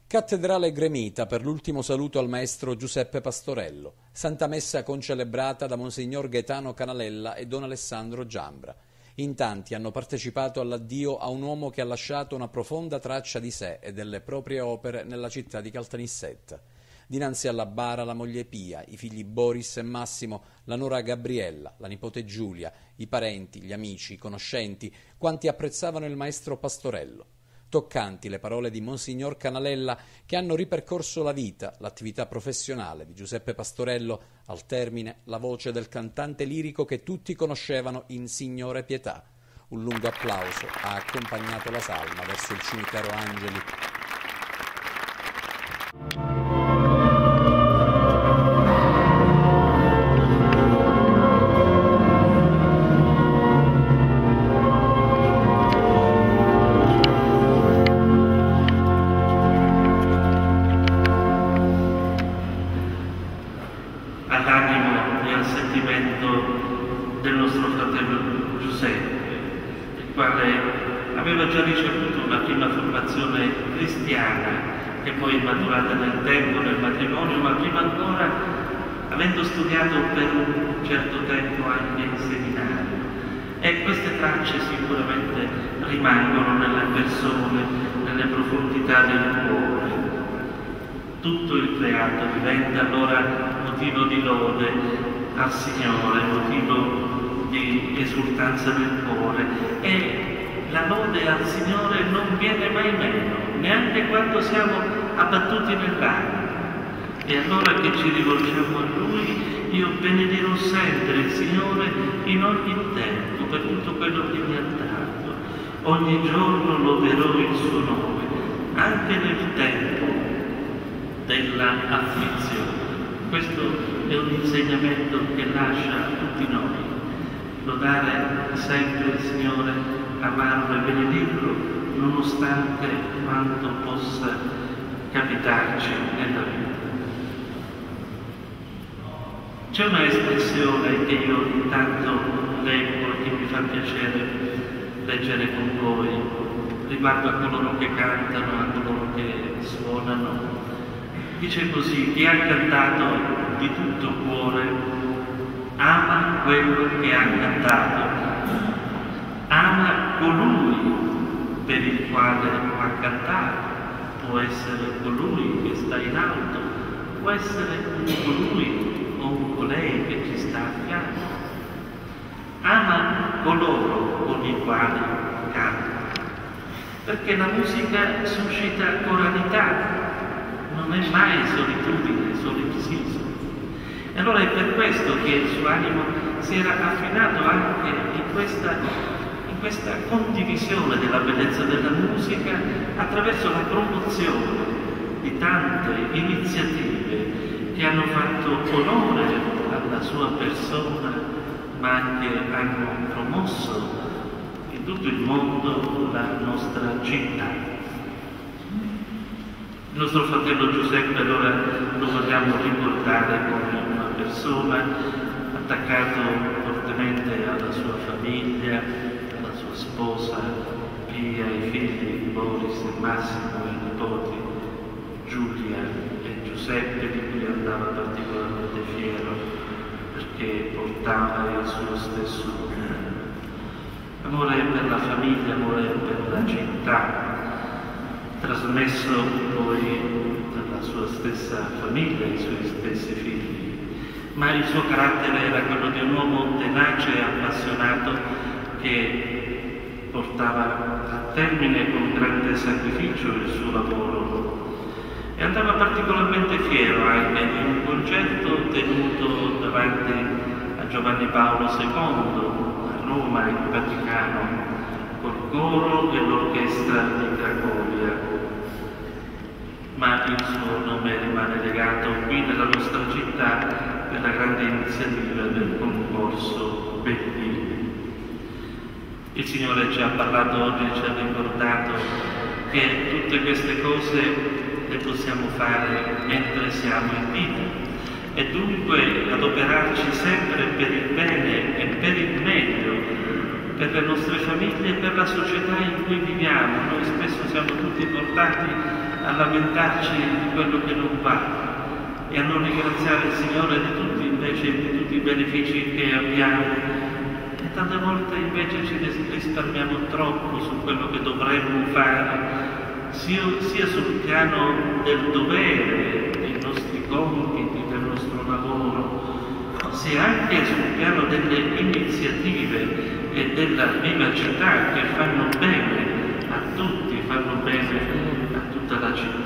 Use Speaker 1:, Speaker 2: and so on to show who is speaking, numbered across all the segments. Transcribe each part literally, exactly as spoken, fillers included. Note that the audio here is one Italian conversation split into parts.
Speaker 1: Cattedrale gremita per l'ultimo saluto al maestro Giuseppe Pastorello. Santa Messa concelebrata da Monsignor Gaetano Canalella e Don Alessandro Giambra. In tanti hanno partecipato all'addio a un uomo che ha lasciato una profonda traccia di sé e delle proprie opere nella città di Caltanissetta. Dinanzi alla bara la moglie Pia, i figli Boris e Massimo, la nuora Gabriella, la nipote Giulia, i parenti, gli amici, i conoscenti, quanti apprezzavano il maestro Pastorello. Toccanti le parole di Monsignor Canalella che hanno ripercorso la vita, l'attività professionale di Giuseppe Pastorello, al termine la voce del cantante lirico che tutti conoscevano in Signore Pietà. Un lungo applauso ha accompagnato la salma verso il cimitero Angeli.
Speaker 2: All'animo e al sentimento del nostro fratello Giuseppe, il quale aveva già ricevuto una prima formazione cristiana che poi è maturata nel tempo, nel matrimonio, ma prima ancora avendo studiato per un certo tempo anche in seminario. E queste tracce sicuramente rimangono nelle persone, nelle profondità del cuore. Tutto il creato diventa allora motivo di lode al Signore, motivo di esultanza del cuore, e la lode al Signore non viene mai meno, neanche quando siamo abbattuti nell'anima. E allora che ci rivolgiamo a Lui, io benedirò sempre il Signore in ogni tempo per tutto quello che mi ha dato. Ogni giorno loderò il suo nome, anche nel tempo della afflizione. Questo è un insegnamento che lascia a tutti noi. Lodare sempre il Signore, amarlo e benedirlo, nonostante quanto possa capitarci nella vita. C'è una espressione che io intanto leggo e che mi fa piacere leggere con voi riguardo a coloro che cantano, a coloro che suonano. Dice così: chi ha cantato di tutto cuore ama quello che ha cantato, ama colui per il quale ha cantato. Può essere colui che sta in alto, può essere colui o colei che ci sta a fianco. Ama coloro con i quali canta, perché la musica suscita coralità, non è mai solitudine, solipsismo. E allora è per questo che il suo animo si era affinato anche in questa, in questa condivisione della bellezza della musica attraverso la promozione di tante iniziative che hanno fatto onore alla sua persona, ma anche hanno promosso in tutto il mondo la nostra città. Il nostro fratello Giuseppe allora lo vogliamo ricordare come una persona attaccato fortemente alla sua famiglia, alla sua sposa Pia, ai figli Boris e Massimo, ai nipoti Giulia e Giuseppe, di cui andava particolarmente fiero perché portava il suo stesso nome. Amore per la famiglia, amore per la città, trasmesso poi dalla sua stessa famiglia, ai suoi stessi figli. Ma il suo carattere era quello di un uomo tenace e appassionato che portava a termine con grande sacrificio il suo lavoro e andava particolarmente fiero anche di un concerto tenuto davanti a Giovanni Paolo secondo a Roma, in Vaticano, col coro e l'orchestra di Cracovia. Ma il suo nome rimane legato qui nella nostra città per la grande iniziativa del concorso Bellini. Il Signore ci ha parlato oggi, ci ha ricordato che tutte queste cose le possiamo fare mentre siamo in vita e dunque adoperarci sempre per il bene e per il meglio, per le nostre famiglie e per la società in cui viviamo. Noi spesso siamo tutti portati a a lamentarci di quello che non va e a non ringraziare il Signore di tutti invece di tutti i benefici che abbiamo. E tante volte invece ci risparmiamo troppo su quello che dovremmo fare, sia, sia sul piano del dovere, dei nostri compiti, del nostro lavoro, sia anche sul piano delle iniziative e della vivacità che fanno bene a tutti, fanno bene a tutta la città.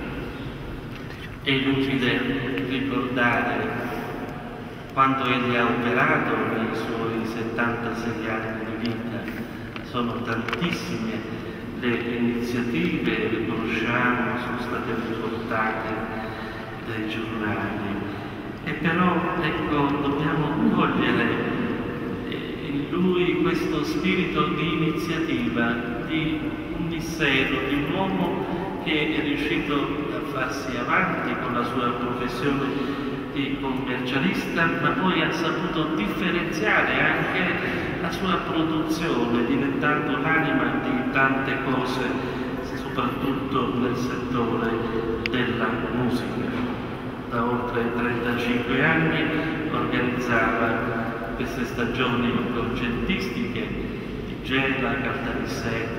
Speaker 2: È inutile ricordare quanto egli ha operato nei suoi settantasei anni di vita. Sono tantissime le iniziative, le conosciamo, sono state riportate dai giornali. E però, ecco, dobbiamo cogliere in lui questo spirito di iniziativa, di un mistero, di un uomo che è riuscito a farsi avanti con la sua professione di commercialista, ma poi ha saputo differenziare anche la sua produzione, diventando l'anima di tante cose, soprattutto nel settore della musica. Da oltre trentacinque anni organizzava queste stagioni concertistiche di Gela, Caltanissetta.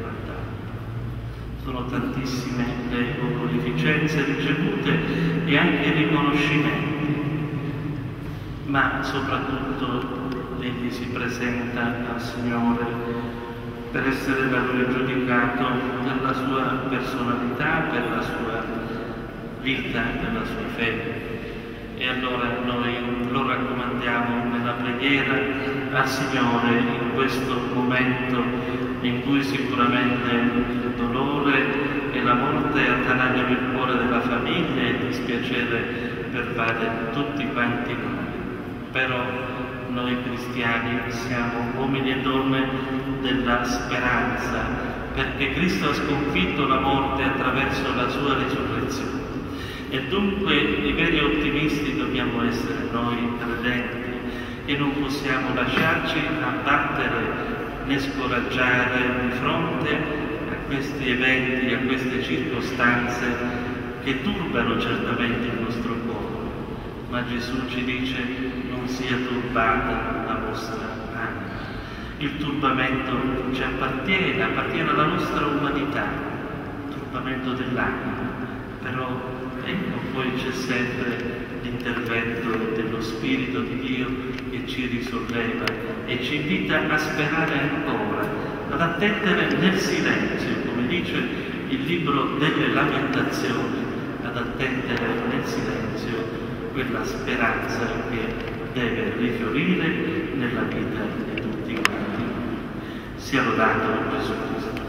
Speaker 2: Sono tantissime le onorificenze ricevute e anche i riconoscimenti, ma soprattutto egli si presenta al Signore per essere da Lui giudicato per la sua personalità, per la sua vita, per la sua fede. E allora noi lo raccomandiamo nella preghiera al Signore in questo momento in cui sicuramente il dolore e la morte attanagliano il cuore della famiglia e il dispiacere pervade tutti quanti noi. Però noi cristiani siamo uomini e donne della speranza, perché Cristo ha sconfitto la morte attraverso la sua risurrezione. E dunque i veri ottimisti dobbiamo essere noi credenti e non possiamo lasciarci abbattere né scoraggiare di fronte a questi eventi, a queste circostanze che turbano certamente il nostro cuore. Ma Gesù ci dice: non sia turbata la vostra anima. Il turbamento ci appartiene, appartiene alla nostra umanità, il turbamento dell'anima. Però ecco, poi c'è sempre l'intervento dello Spirito di Dio che ci risolleva e ci invita a sperare ancora, ad attendere nel silenzio, come dice il libro delle Lamentazioni, ad attendere nel silenzio quella speranza che deve rifiorire nella vita di tutti quanti. Sia lodato Gesù Cristo.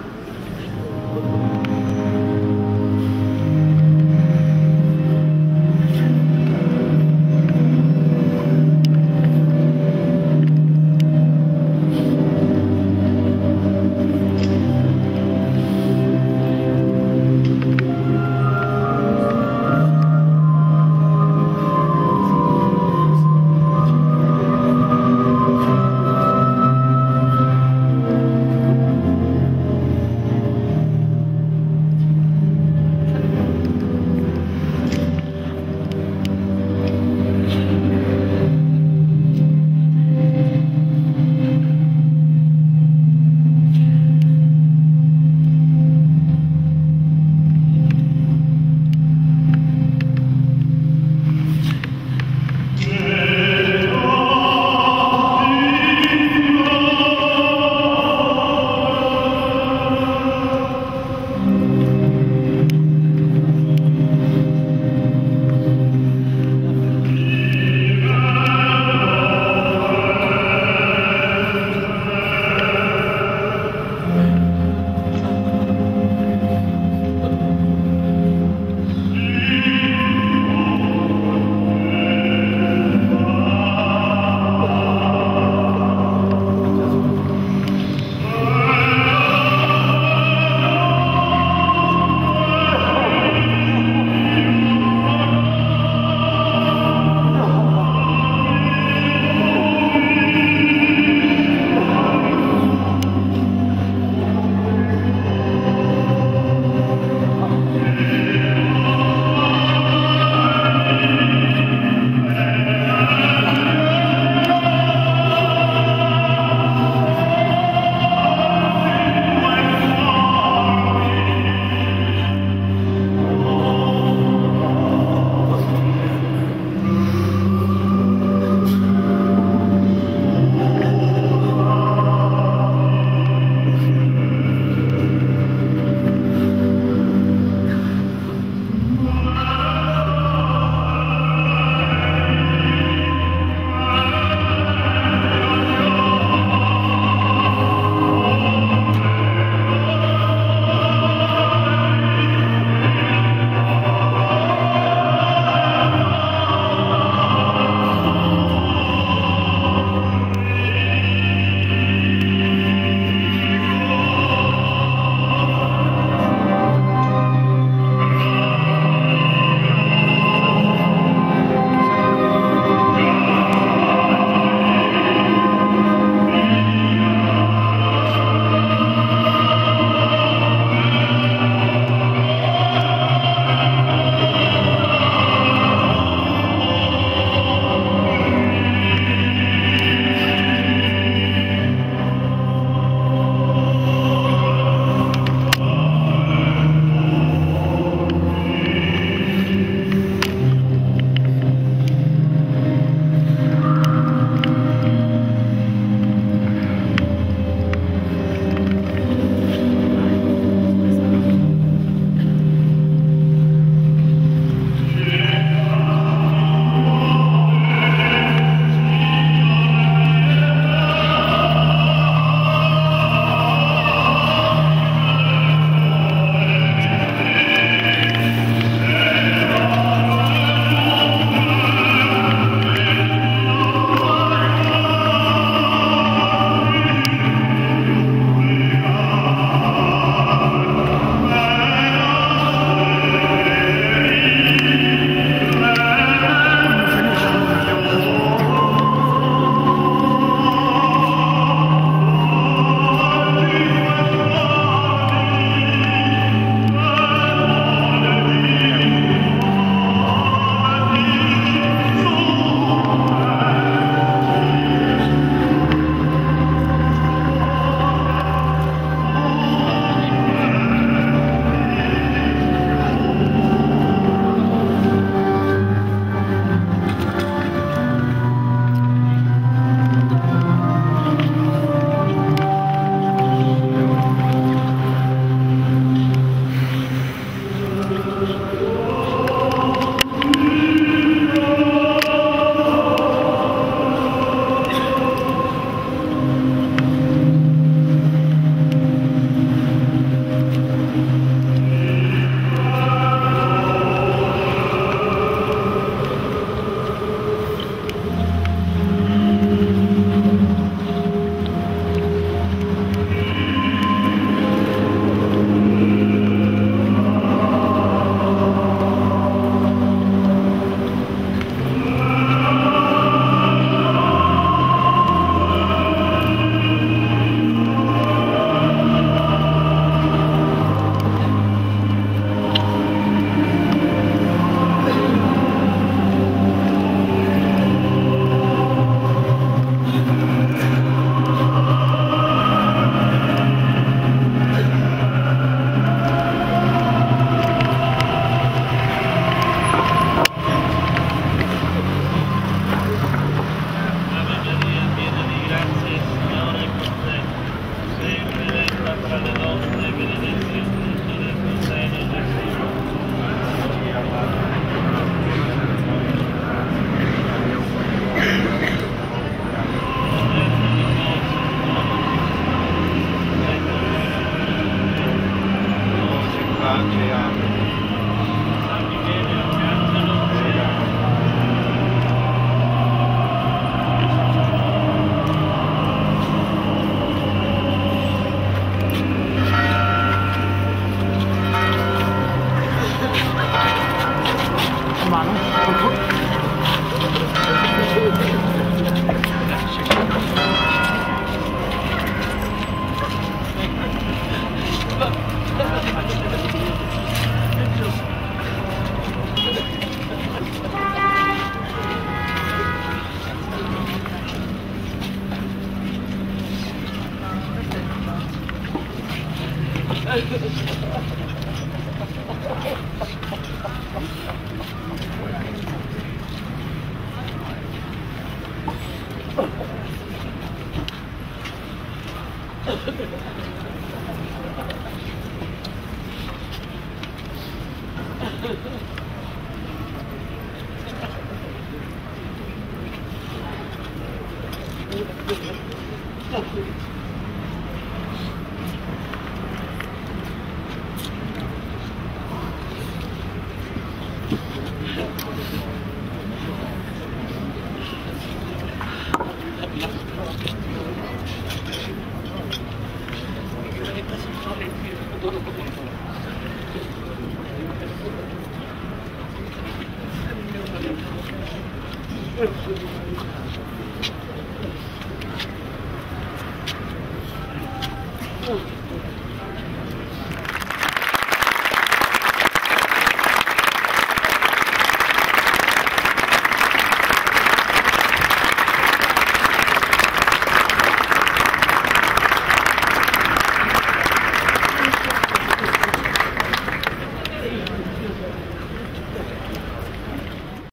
Speaker 3: Oh.